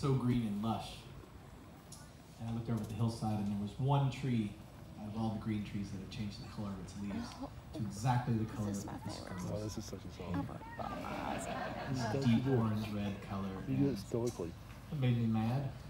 so green and lush. And I looked over at the hillside, and there was one tree out of all the green trees that had changed the color of its leaves to exactly the color This is of my this favorite. rose. Oh, this is such a song. This deep orange red color. You do it stoically. It made me mad.